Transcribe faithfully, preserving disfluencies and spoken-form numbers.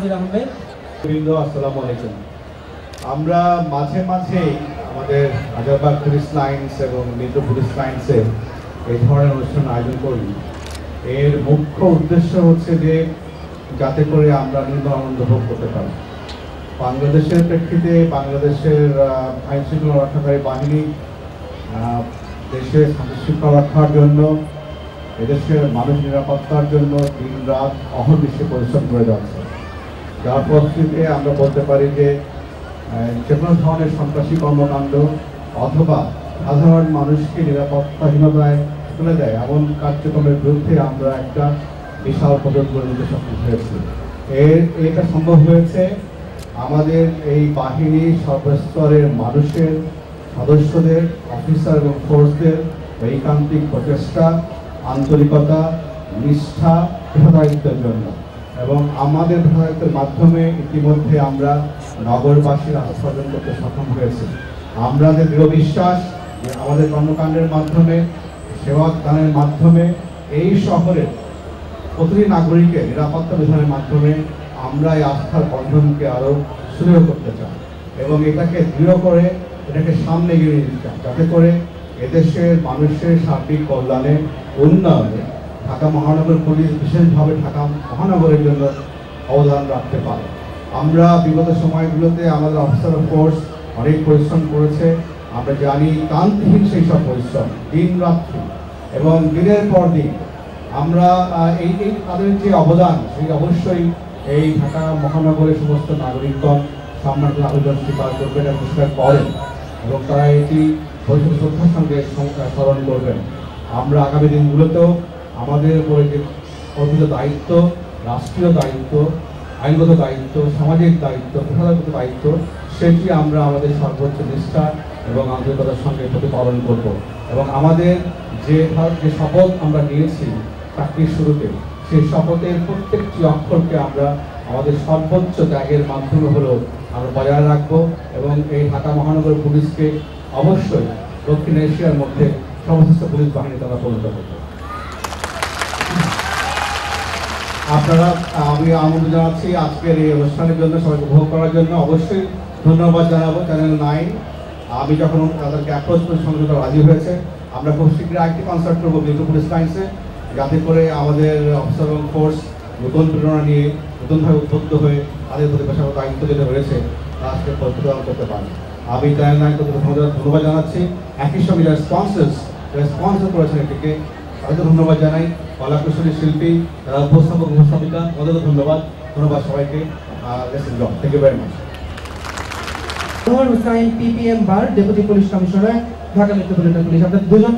আসসালামু আলাইকুম। আমরা মাঝে মাঝে আমাদের রাজারবাগ পুলিশ লাইন্স এবং মিত্র পুলিশ লাইন্সে এই ধরনের অনুষ্ঠান আয়োজন করি। এর মুখ্য উদ্দেশ্য হচ্ছে যে যাতে করে আমরা নির্মল আনন্দ ভোগ করতে পারি। বাংলাদেশের প্রেক্ষিতে বাংলাদেশের আইন শৃঙ্খলা রক্ষাকারী বাহিনী দেশের শান্তি শৃঙ্খলা রক্ষার জন্য, এদেশের মানুষ নিরাপত্তার জন্য দিন রাত অহর্নিশে পরিশ্রম করে যাচ্ছে। যার ফলশ্রুতিতে আমরা বলতে পারি যে যে কোনো ধরনের সন্ত্রাসী কর্মকাণ্ড অথবা সাধারণ মানুষকে নিরাপত্তাহীনতায় তুলে দেয় এমন কার্যক্রমের বিরুদ্ধে আমরা একটা বিশাল পদক্ষেপ করে নিতে সক্ষম হয়েছি। এর এটা সম্ভব হয়েছে আমাদের এই বাহিনী সর্বস্তরের মানুষের, সদস্যদের, অফিসার এবং ফোর্সদের ঐকান্তিক প্রচেষ্টা, আন্তরিকতা, নিষ্ঠা, পেশাদারিত্বের জন্য। এবং আমাদের পেশাদারিত্বের মাধ্যমে ইতিমধ্যে আমরা নগরবাসীর আস্থা অর্জন করতে সক্ষম হয়েছি। আমাদের দৃঢ় বিশ্বাস যে আমাদের কর্মকাণ্ডের মাধ্যমে, সেবা দানের মাধ্যমে এই শহরের প্রতিটি নাগরিকের নিরাপত্তা বিধানের মাধ্যমে আমরা এই আস্থার বন্ধনকে আরও সুদৃঢ় করতে চাই এবং এটাকে দৃঢ় করে এটাকে সামনে এগিয়ে নিতে চাই, যাতে করে এদেশের মানুষের সার্বিক কল্যাণে, উন্নয়নে ঢাকা মহানগর পুলিশ বিশেষভাবে ঢাকা মহানগরের জন্য অবদান রাখতে পারে। আমরা বিগত সময়গুলোতে আমাদের অফিসার ফোর্স অনেক পরিশ্রম করেছে। আমরা জানি ক্লান্তিহীন সেই সব পরিশ্রম, দিন রাত্রি এবং দিনের পর দিন আমরা এই এই তাদের যে অবদান সেই অবশ্যই এই ঢাকা মহানগরের সমস্ত নাগরিকগণ সম্মানিত আবেদন স্বীকার করবেন এবং স্বীকার করেন এবং তারা এটি ভবিষ্যৎ শ্রদ্ধার সঙ্গে স্মরণ করবেন। আমরা আগামী দিনগুলোতেও আমাদের উপরে যে অর্পিত দায়িত্ব, রাষ্ট্রীয় দায়িত্ব, আইনগত দায়িত্ব, সামাজিক দায়িত্ব, পেশাদারগত দায়িত্ব, সেটি আমরা আমাদের সর্বোচ্চ নিষ্ঠা এবং আন্তরিকতার সঙ্গে প্রতিপালন করব এবং আমাদের যে যে শপথ আমরা নিয়েছি চাকরির শুরুতে, সেই শপথের প্রত্যেকটি অক্ষরকে আমরা আমাদের সর্বোচ্চ ত্যাগের মাধ্যমে হলেও আমরা বজায় রাখবো এবং এই ঢাকা মহানগর পুলিশকে অবশ্যই দক্ষিণ এশিয়ার মধ্যে সর্বশ্রেষ্ঠ পুলিশ বাহিনী তারা পরিণত করবে। আপনারা আমি আমন্ত্রণ জানাচ্ছি আজকের এই অনুষ্ঠানের জন্য, সবাইকে উপভোগ করার জন্য। অবশ্যই ধন্যবাদ জানাবো চ্যানেল নাইন। আমি যখন তাদেরকে অ্যাপ্রোচ করে সঙ্গে রাজি হয়েছে, আমরা খুব শীঘ্রই আরেকটি কনসার্ট করবো মিত্র পুলিশ লাইন্সে, যাতে করে আমাদের অফিসার এবং ফোর্স নতুন প্রেরণা নিয়ে নতুনভাবে উদ্বুদ্ধ হয়ে তাদের প্রতি পেশাগত দায়িত্ব যেটা রয়েছে তা আজকে প্রতিপালন করতে পারে। আমি চ্যানেল নাইন করতে ধন্যবাদ জানাচ্ছি। একই সঙ্গে যারা স্পন্সার্স যারা স্পন্সর করেছেন এটিকে তাদেরকে ধন্যবাদ জানাই। কলাকুশলী শিল্পী, যারা উপস্থাপক উপস্থাপিকা, ওদেরকে ধন্যবাদ। ধন্যবাদ সবাইকে। Thank you very much. Hussain PPM bar, deputy police commissioner, Dhaka metropolitan police. আপনাদের দুজন